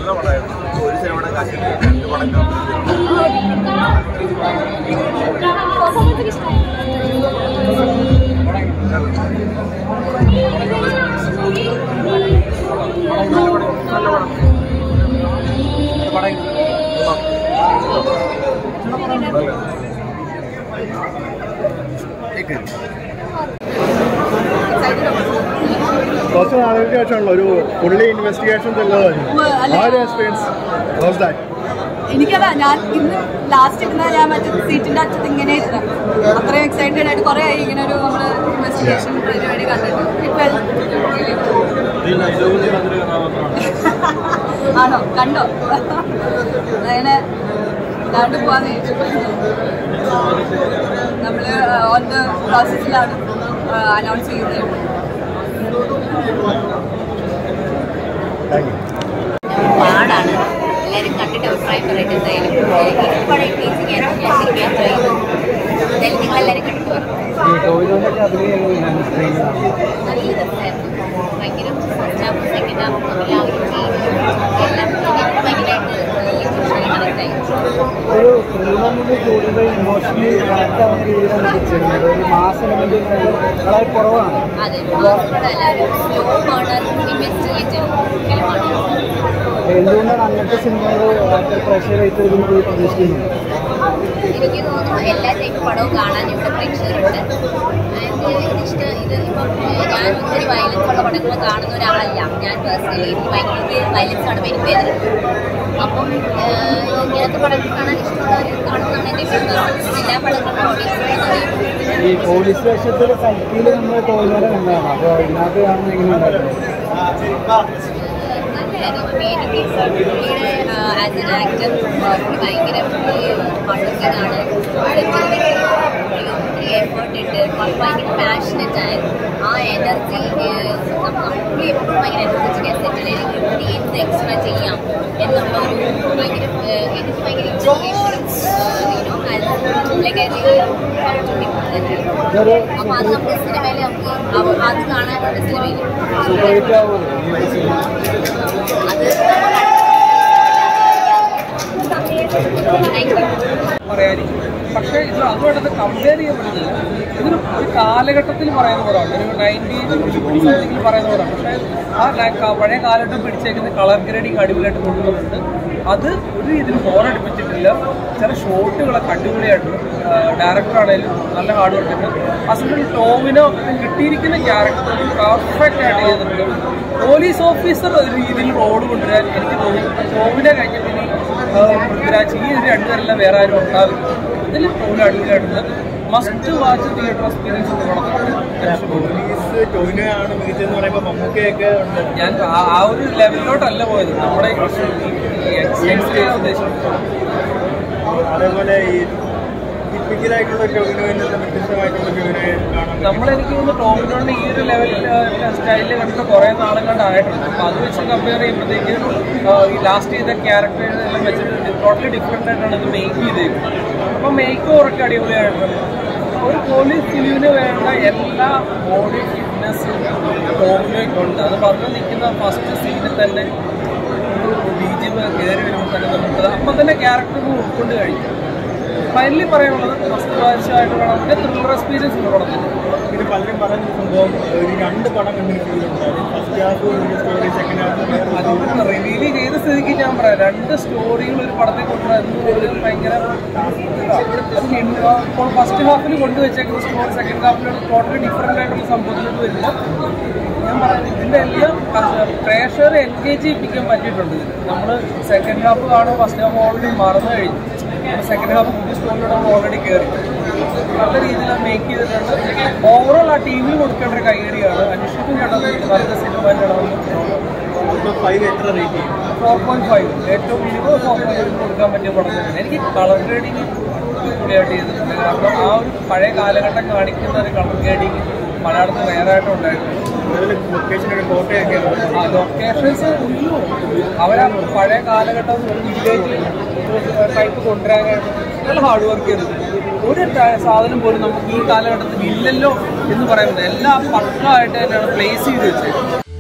നല്ല പടമായിരുന്നു. ഒരു സിനിമയുടെ കാശിൽ 2 പടം കുറച്ച് നാളുകൾക്ക് ശേഷമുള്ള ഒരു ഫുള്ളി ഇൻവെസ്റ്റിഗേഷൻ എനിക്കതാ ഞാൻ ഇന്ന് ലാസ്റ്റ് ഇരുന്ന ഞാൻ മറ്റേ സീറ്റിന്റെ അറ്റത്ത് ഇങ്ങനെ ഇരുന്ന അത്രയും എക്സൈറ്റഡ് ആയിട്ട് കുറെ ആയി ഇങ്ങനെ ഒരു നമ്മള് ഇൻവെസ്റ്റിഗേഷൻ പരിപാടി കണ്ടിട്ട് ആണോ കണ്ടോ അങ്ങനെ ഇതാണ്ട് പോവാന്ന് ചോദിച്ചു. നമ്മള് ഓൺ ദ പ്രോസസ്സിലാണ് അനൗൺസ് ചെയ്യുന്നത്. പാടാണ് എല്ലാവരും കണ്ടിട്ട് അഭിപ്രായം പറയട്ടെ. എന്തായാലും പടം ടീച്ചിങ് ആയിരുന്നു. ഞാൻ ശരിക്കും ട്രൈ ചെയ്തു. എന്തായാലും നിങ്ങളെല്ലാവരും കണ്ടിട്ട് പറഞ്ഞു. നല്ല രസമായിരുന്നു. ഭയങ്കര ഫസ്റ്റ് ഹാഫും സെക്കൻഡ് ഹാഫും തമ്മിൽ ആ ഒരു ചേഞ്ച് എല്ലാം ഭയങ്കരമായിട്ട് കണക്ട് ആയി. അതെ, മാത്രമല്ല എല്ലാവരും സ്ലോ ബേണർ ഇൻവെസ്റ്റിഗേറ്റീവ് ഫിലിമാണ്. എന്തുകൊണ്ടാണ് അങ്ങനത്തെ സിനിമകൾ പ്രേക്ഷകരായിട്ട് പ്രതീക്ഷിക്കുന്നത്? എനിക്ക് തോന്നുന്നു എല്ലാ ടൈപ്പ് പടവും കാണാൻ ഇവിടെ പ്രേക്ഷകരുണ്ട്. ഇതിപ്പം ഞാൻ ഒത്തിരി വയലൻസ് ഉള്ള പടങ്ങൾ കാണുന്ന ഒരാളല്ല. ഞാൻ പേഴ്സണലി എനിക്ക് ഭയങ്കര വയലൻസ് ആണ് എനിക്ക് വേദന. അപ്പം ഇങ്ങനത്തെ പടങ്ങൾ കാണാൻ ഇഷ്ടമുള്ളവർ കാണുന്നതാണ് എൻ്റെ ഇഷ്ടം. എല്ലാ പടങ്ങളും ഈ പോലീസ് വേഷത്തിൽ സൈക്കിൾ നമ്മൾ തോന്നുന്നത് എന്താണ്? അപ്പോൾ ഇതിനകത്ത് കാണുന്ന എങ്ങനെയുണ്ടായിരുന്നു? പുള്ളിയുടെ ആസ് എൻ ആക്ടർ ഭയങ്കര ഹardworking ഒത്തിരി എഫേർട്ട് ഉണ്ട്. ഭയങ്കര പാഷനറ്റ് ആണ്. ആ എനർജി പുള്ളി എപ്പോഴും ഭയങ്കര എനർജറ്റിക് സെറ്റിൽ എന്ത് എക്സ്ട്രാ ചെയ്യാം എന്നുള്ള ഒരു ഭയങ്കര എനിക്ക് ഭയങ്കര ഇൻസ്പിറേഷൻ അപ്പോൾ അത് നമ്മുടെ സിനിമയിൽ നമുക്ക് അത് കാണാനുള്ള സിനിമയിൽ പറയാനിരിക്കും. പക്ഷേ ഇത് അതുമായിട്ട് കമ്പയർ ചെയ്യാൻ പറ്റുന്നില്ല. ഇതൊരു കാലഘട്ടത്തിൽ പറയുന്ന പടമാണ്. ഒരു 1950 പറയുന്ന പടമാണ്. പക്ഷേ ആ പഴയ കാലഘട്ടം പിടിച്ചേക്കുന്ന കളർ ഗ്രേഡിങ് അടിപൊളിയായിട്ട് കൊണ്ടുവന്നിട്ടുണ്ട്. അത് ഒരു രീതിയിൽ ബോറടിപ്പിച്ചിട്ടില്ല. ചില ഷോട്ടുകളൊക്കെ അടിപൊളിയായിട്ട് ഡയറക്ടറാണേലും നല്ല ഹാർഡ് വർക്കുണ്ട്. അസലിൽ ടോവിനോ കിട്ടിയിരിക്കുന്ന ക്യാരക്ടർ പെർഫെക്റ്റ് ആയിട്ട് ചെയ്തിട്ടുണ്ട്. പോലീസ് ഓഫീസർ ഒരു രീതിയിൽ റോഡ് കൊണ്ടുവരാൻ എനിക്ക് തോന്നുന്നു ടോവിനെ കഴിഞ്ഞ പിന്നെ പൃഥ്വിരാജ് ഈ രണ്ടുപേരെല്ലാം വേറെ ആരും ഉണ്ടാവില്ല. ഇതിൽ ടോവിനോ അടിപൊളിയായിട്ടുണ്ട്. മസ്റ്റ് വാച്ച് തിയേറ്റർ എക്സ്പീരിയൻസ് ഞാൻ ആ ഒരു ലെവലിലോട്ടല്ല പോയത്. നമ്മുടെ ഉദ്ദേശിച്ചത് അതേപോലെ ഈ നമ്മളെനിക്ക് തോന്നുന്നു ടോവിനോയുടെ ഈ ഒരു ലെവലിൽ സ്റ്റൈലിൽ കണ്ടിട്ട് കുറേ നാളും കണ്ടായിട്ടുണ്ട്. അപ്പോൾ അത് വെച്ച് കമ്പയർ ചെയ്യുമ്പോഴത്തേക്ക് ഈ ലാസ്റ്റ് ചെയ്ത ക്യാരക്ടേഴ്സെല്ലാം വെച്ചിട്ട് ടോട്ടലി ഡിഫറെൻ്റ് ആയിട്ടാണ് ഇത് മേക്ക് ചെയ്തേക്കുന്നത്. അപ്പോൾ മേക്ക് ഓവറൊക്കെ അടിപൊളിയായിട്ടുണ്ട്. ഒരു പോലീസ് ഫിലിമിന് വേണ്ട എല്ലാ ബോഡി ഫിറ്റ്നസ്സും ടോവിനോയ്ക്കുണ്ട്. അത് വന്ന് നിൽക്കുന്ന ഫസ്റ്റ് സീനിൽ തന്നെ ഒരു BGM കയറി വരുമ്പോൾ തന്നെ നമുക്ക് അപ്പം തന്നെ ക്യാരക്ടറിന് ഉൾക്കൊണ്ട് കഴിയും. ഫൈനലി പറയാനുള്ളത് ഫസ്റ്റ് വാച്ചായിട്ട് വേണം. പിന്നെ ത്രില്ലർ എക്സ്പീരിയൻസ് ഉണ്ട് പടത്തിൽ. പിന്നെ പലരും പറയുന്ന സംഭവം ഒരു 2 പടം കണ്ടിട്ടുണ്ടായിരുന്നു. First half story, second half. അതുകൊണ്ട് റിവീൽ ചെയ്ത സ്ഥിതിക്ക് ഞാൻ പറയാം 2 സ്റ്റോറികൾ ഒരു പടത്തിൽ കൊണ്ടുവരുന്നത് ഭയങ്കര ഇപ്പോൾ ഫസ്റ്റ് ഹാഫിൽ കൊണ്ടുവച്ചേക്കുന്ന സ്റ്റോറി സെക്കൻഡ് ഹാഫിൽ ടോട്ടലി ഡിഫറെൻ്റ് ആയിട്ടുള്ള സംഭവത്തിലോട്ട് വരുമ്പോൾ ഞാൻ പറയുന്നത് ഇതിൻ്റെ എല്ലാം പ്രേക്ഷകരെ എൻഗേജ് ചെയ്യിപ്പിക്കാൻ പറ്റിയിട്ടുണ്ട്. നമ്മൾ സെക്കൻഡ് ഹാഫ് കാണുമ്പോൾ ഫസ്റ്റ് ഹാഫ് ഓൾറെഡി മറന്നു കഴിഞ്ഞു. സെക്കൻഡ് ഹാഫ് പുതിയ സ്റ്റോറിലൂടെ നമ്മൾ ഓൾറെഡി കയറി നല്ല രീതിയിൽ മേക്ക് ചെയ്തിട്ടുണ്ട്. ഓവറോൾ ആ ടീമിൽ കൊടുക്കേണ്ട ഒരു കൈയടിയാണ്. അന്വേഷിക്കും കേട്ടത് നല്ല സിനിമയിലാണെന്ന് 4.5 ഏറ്റവും മിനിമം 4.5 കൊടുക്കാൻ പറ്റിയ പടം തന്നെയാണ്. എനിക്ക് കളർ ഗ്രേഡിങ് കൂടിയായിട്ട് ചെയ്തിട്ടുണ്ട്. കാരണം ആ ഒരു പഴയ കാലഘട്ടം കാണിക്കുന്ന ഒരു കളർ ഗ്രേഡിങ് മലയാളത്തിൽ വേറെ ആയിട്ടും ഉണ്ടായിട്ടുണ്ട്. ലൊക്കേഷൻസ് അവരാ പഴയ കാലഘട്ടം വില്ലേജ് ടൈപ്പ് കൊണ്ടുവരാനായിട്ട് നല്ല ഹാർഡ് വർക്ക് ചെയ്തിട്ടുണ്ട്. ഒരു സാധനം പോലും നമുക്ക് ഈ കാലഘട്ടത്തിൽ ഇല്ലല്ലോ എന്ന് പറയുന്നത് എല്ലാം പക്കായിട്ട് തന്നെയാണ് പ്ലേസ് ചെയ്ത് വെച്ചത്.